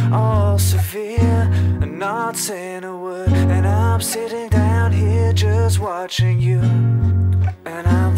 all severe, and not saying a word. And I'm sitting down here just watching you, and I'm